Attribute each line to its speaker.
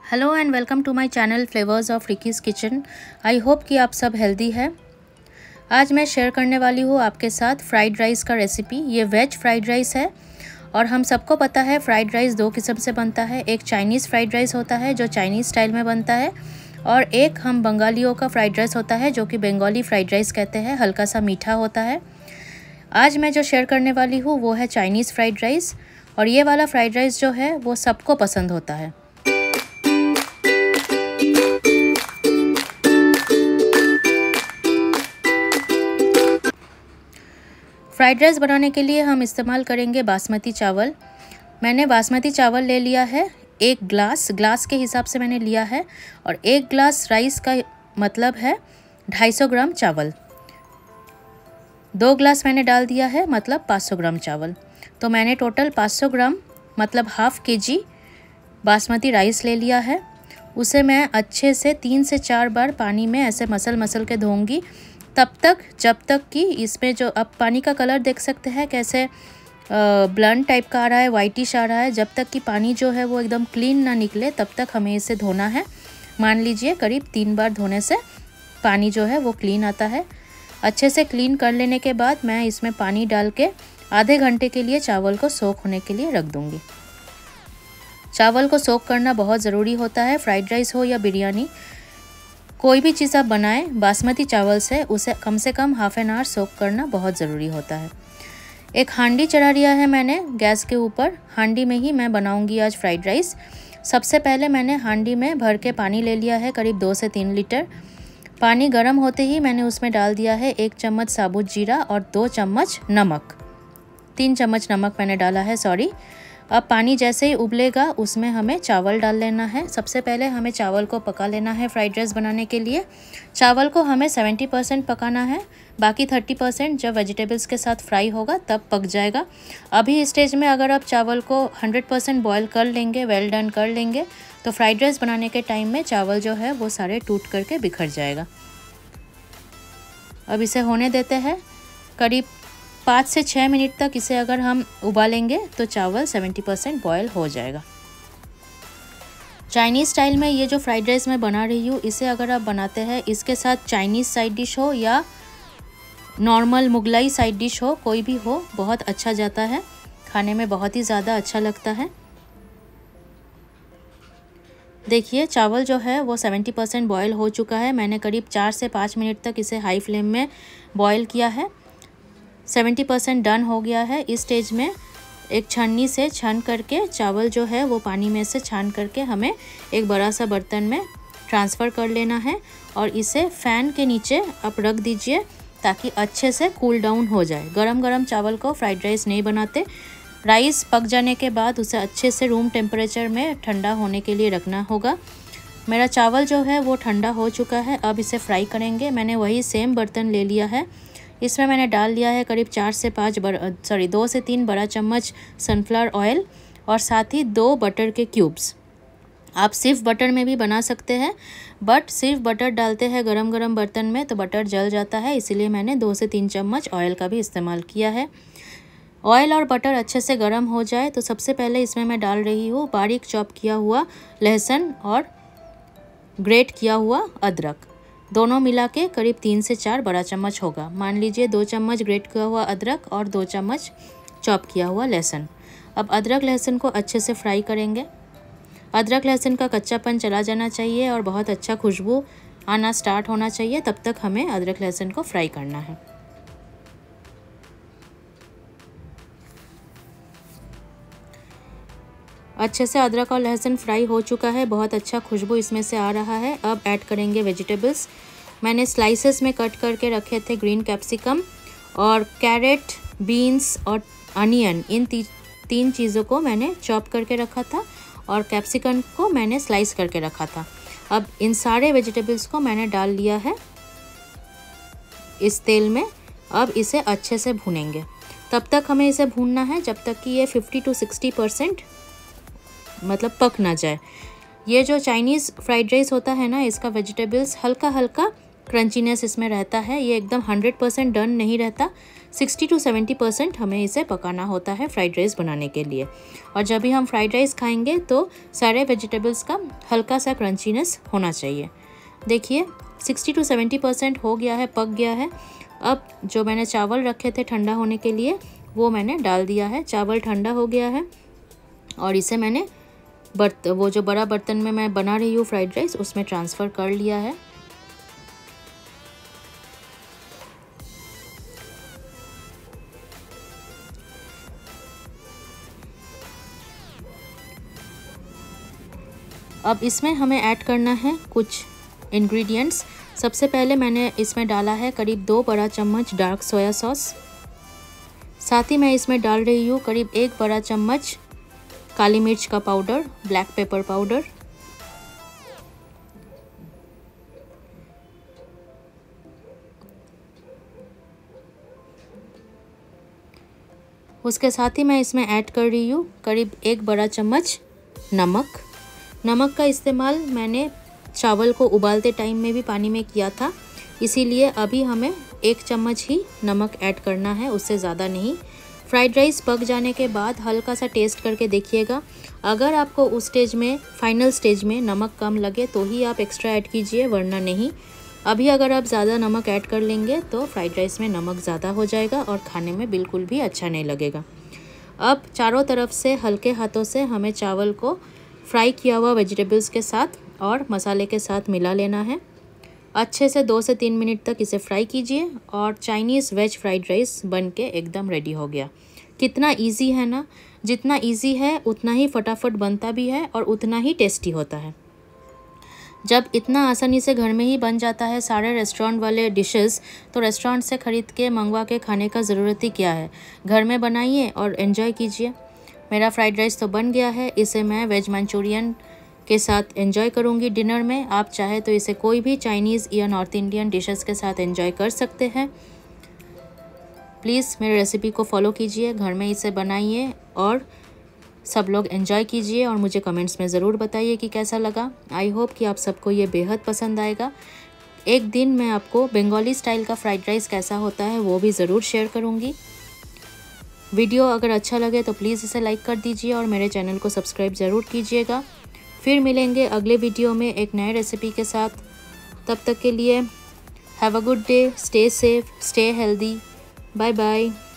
Speaker 1: Hello and welcome to my channel flavours of Ricky's kitchen. I hope कि आप सब healthy है। आज मैं शेयर करने वाली हूँ आपके साथ फ्राइड राइस का रेसिपी। ये वेज फ्राइड राइस है और हम सबको पता है फ्राइड राइस दो किस्म से बनता है। एक चाइनीज़ फ्राइड राइस होता है जो चाइनीज़ स्टाइल में बनता है, और एक हम बंगालियों का फ्राइड राइस होता है जो कि बंगाली फ्राइड राइस कहते हैं, हल्का सा मीठा होता है। आज मैं जो शेयर करने वाली हूँ वो है चाइनीज़ फ्राइड राइस, और ये वाला फ्राइड राइस जो है वो सबको पसंद होता है। फ्राइड राइस बनाने के लिए हम इस्तेमाल करेंगे बासमती चावल। मैंने बासमती चावल ले लिया है, एक ग्लास के हिसाब से मैंने लिया है, और एक ग्लास राइस का मतलब है 250 ग्राम चावल। 2 ग्लास मैंने डाल दिया है, मतलब 500 ग्राम चावल। तो मैंने टोटल 500 ग्राम मतलब हाफ kg बासमती राइस ले लिया है। उसे मैं अच्छे से 3 से 4 बार पानी में ऐसे मसल के धोऊंगी, तब तक जब तक कि इसमें जो अब पानी का कलर देख सकते हैं कैसे ब्लंट टाइप का आ रहा है, वाइटिश आ रहा है। जब तक कि पानी जो है वो एकदम क्लीन ना निकले तब तक हमें इसे धोना है। मान लीजिए करीब 3 बार धोने से पानी जो है वो क्लीन आता है। अच्छे से क्लीन कर लेने के बाद मैं इसमें पानी डाल के आधे घंटे के लिए चावल को सोक होने के लिए रख दूँगी। चावल को सोक करना बहुत ज़रूरी होता है। फ्राइड राइस हो या बिरयानी, कोई भी चीज़ आप बनाएं बासमती चावल से, उसे कम से कम हाफ एन आवर सोक करना बहुत ज़रूरी होता है। एक हांडी चढ़ा दिया है मैंने गैस के ऊपर। हांडी में ही मैं बनाऊंगी आज फ्राइड राइस। सबसे पहले मैंने हांडी में भर के पानी ले लिया है, करीब 2 से 3 लीटर। पानी गर्म होते ही मैंने उसमें डाल दिया है 1 चम्मच साबुत जीरा और 2 चम्मच नमक। 3 चम्मच नमक मैंने डाला है, सॉरी। अब पानी जैसे ही उबलेगा उसमें हमें चावल डाल लेना है। सबसे पहले हमें चावल को पका लेना है फ्राइड राइस बनाने के लिए। चावल को हमें 70% पकाना है, बाकी 30% जब वेजिटेबल्स के साथ फ्राई होगा तब पक जाएगा। अभी इस स्टेज में अगर आप चावल को 100% बॉयल कर लेंगे, वेल डन कर लेंगे, तो फ्राइड राइस बनाने के टाइम में चावल जो है वो सारे टूट करके बिखर जाएगा। अब इसे होने देते हैं। करीब 5 से 6 मिनट तक इसे अगर हम उबालेंगे तो चावल 70% बॉयल हो जाएगा। चाइनीज़ स्टाइल में ये जो फ्राइड राइस मैं बना रही हूँ, इसे अगर आप बनाते हैं, इसके साथ चाइनीज़ साइड डिश हो या नॉर्मल मुगलाई साइड डिश हो, कोई भी हो, बहुत अच्छा जाता है। खाने में बहुत ही ज़्यादा अच्छा लगता है। देखिए चावल जो है वो 70% बॉयल हो चुका है। मैंने करीब 4 से 5 मिनट तक इसे हाई फ्लेम में बॉयल किया है। 70% डन हो गया है। इस स्टेज में एक छन्नी से छान करके चावल जो है वो पानी में से छान करके हमें एक बड़ा सा बर्तन में ट्रांसफ़र कर लेना है, और इसे फ़ैन के नीचे आप रख दीजिए ताकि अच्छे से कूल डाउन हो जाए। गरम चावल को फ्राइड राइस नहीं बनाते। राइस पक जाने के बाद उसे अच्छे से रूम टेम्परेचर में ठंडा होने के लिए रखना होगा। मेरा चावल जो है वो ठंडा हो चुका है। अब इसे फ्राई करेंगे। मैंने वही सेम बर्तन ले लिया है। इसमें मैंने डाल लिया है करीब 2 से 3 बड़ा चम्मच सनफ्लावर ऑयल, और साथ ही 2 बटर के क्यूब्स। आप सिर्फ बटर में भी बना सकते हैं, बट सिर्फ बटर डालते हैं गरम बर्तन में तो बटर जल जाता है, इसीलिए मैंने 2 से 3 चम्मच ऑयल का भी इस्तेमाल किया है। ऑयल और बटर अच्छे से गर्म हो जाए तो सबसे पहले इसमें मैं डाल रही हूँ बारीक चॉप किया हुआ लहसुन और ग्रेट किया हुआ अदरक। दोनों मिला के करीब 3 से 4 बड़ा चम्मच होगा। मान लीजिए 2 चम्मच ग्रेट किया हुआ अदरक और 2 चम्मच चॉप किया हुआ लहसुन। अब अदरक लहसुन को अच्छे से फ्राई करेंगे। अदरक लहसुन का कच्चापन चला जाना चाहिए और बहुत अच्छा खुशबू आना स्टार्ट होना चाहिए, तब तक हमें अदरक लहसुन को फ्राई करना है। अच्छे से अदरक और लहसुन फ्राई हो चुका है, बहुत अच्छा खुशबू इसमें से आ रहा है। अब ऐड करेंगे वेजिटेबल्स। मैंने स्लाइसेस में कट करके रखे थे ग्रीन कैप्सिकम और कैरेट, बीन्स और अनियन। इन 3 चीज़ों को मैंने चॉप करके रखा था, और कैप्सिकम को मैंने स्लाइस करके रखा था। अब इन सारे वेजिटेबल्स को मैंने डाल लिया है इस तेल में। अब इसे अच्छे से भूनेंगे। तब तक हमें इसे भूनना है जब तक कि ये 50 to 60% मतलब पक ना जाए। ये जो चाइनीज़ फ्राइड राइस होता है ना, इसका वेजिटेबल्स हल्का क्रंचीनेस इसमें रहता है। ये एकदम 100% डन नहीं रहता। 60 to 70% हमें इसे पकाना होता है फ्राइड राइस बनाने के लिए। और जब भी हम फ्राइड राइस खाएंगे तो सारे वेजिटेबल्स का हल्का सा क्रंचीनेस होना चाहिए। देखिए 60 to 70% हो गया है, पक गया है। अब जो मैंने चावल रखे थे ठंडा होने के लिए वो मैंने डाल दिया है। चावल ठंडा हो गया है और इसे मैंने वो जो बड़ा बर्तन में मैं बना रही हूँ फ्राइड राइस उसमें ट्रांसफ़र कर लिया है। अब इसमें हमें ऐड करना है कुछ इंग्रेडिएंट्स। सबसे पहले मैंने इसमें डाला है करीब 2 बड़ा चम्मच डार्क सोया सॉस। साथ ही मैं इसमें डाल रही हूँ करीब 1 बड़ा चम्मच काली मिर्च का पाउडर, ब्लैक पेपर पाउडर। उसके साथ ही मैं इसमें ऐड कर रही हूँ करीब 1 बड़ा चम्मच नमक। नमक का इस्तेमाल मैंने चावल को उबालते टाइम में भी पानी में किया था, इसीलिए अभी हमें 1 चम्मच ही नमक ऐड करना है, उससे ज़्यादा नहीं। फ्राइड राइस पक जाने के बाद हल्का सा टेस्ट करके देखिएगा। अगर आपको उस स्टेज में, फाइनल स्टेज में नमक कम लगे तो ही आप एक्स्ट्रा ऐड कीजिए, वरना नहीं। अभी अगर आप ज़्यादा नमक ऐड कर लेंगे तो फ्राइड राइस में नमक ज़्यादा हो जाएगा और खाने में बिल्कुल भी अच्छा नहीं लगेगा। अब चारों तरफ से हल्के हाथों से हमें चावल को फ्राई किया हुआ वेजिटेबल्स के साथ और मसाले के साथ मिला लेना है। अच्छे से 2 से 3 मिनट तक इसे फ्राई कीजिए और चाइनीज़ वेज फ्राइड राइस बन के एकदम रेडी हो गया। कितना इजी है ना। जितना इजी है उतना ही फटाफट बनता भी है और उतना ही टेस्टी होता है। जब इतना आसानी से घर में ही बन जाता है सारे रेस्टोरेंट वाले डिशेस, तो रेस्टोरेंट से ख़रीद के मंगवा के खाने का ज़रूरत ही क्या है। घर में बनाइए और एंजॉय कीजिए। मेरा फ्राइड राइस तो बन गया है, इसे मैं वेज मंचूरियन के साथ एंजॉय करूंगी डिनर में। आप चाहे तो इसे कोई भी चाइनीज़ या नॉर्थ इंडियन डिशेस के साथ एंजॉय कर सकते हैं। प्लीज़ मेरे रेसिपी को फॉलो कीजिए, घर में इसे बनाइए और सब लोग एंजॉय कीजिए और मुझे कमेंट्स में ज़रूर बताइए कि कैसा लगा। आई होप कि आप सबको ये बेहद पसंद आएगा। एक दिन मैं आपको बंगाली स्टाइल का फ्राइड राइस कैसा होता है वो भी ज़रूर शेयर करूँगी। वीडियो अगर अच्छा लगे तो प्लीज़ इसे लाइक कर दीजिए और मेरे चैनल को सब्सक्राइब ज़रूर कीजिएगा। फिर मिलेंगे अगले वीडियो में एक नए रेसिपी के साथ। तब तक के लिए have a good day, stay safe, stay healthy, bye bye.